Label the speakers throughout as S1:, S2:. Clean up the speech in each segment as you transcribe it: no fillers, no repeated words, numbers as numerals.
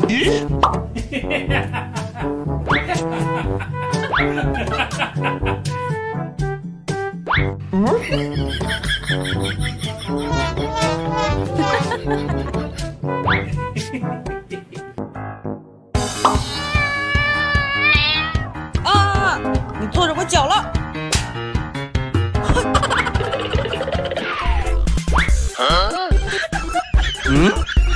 S1: 啊！你坐着我脚了。
S2: 嗯？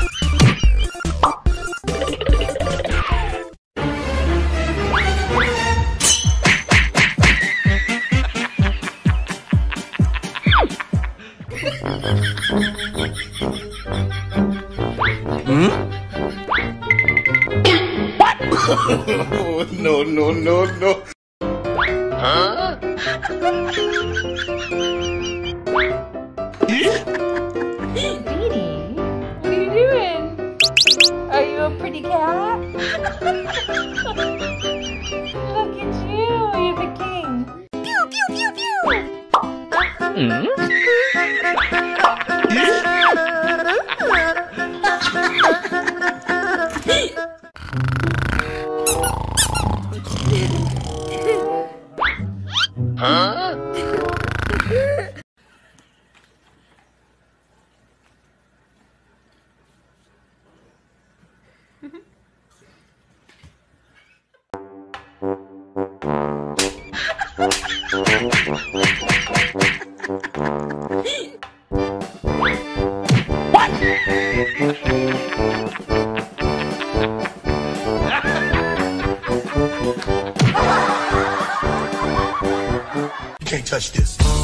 S2: 嗯？No, no, no, no. Huh?
S3: Beanie, what are you doing? Are you a pretty cat? Look at you, you're the king. Pew, pew, pew, pew.
S2: Hmm? Huh? What? You can't touch this.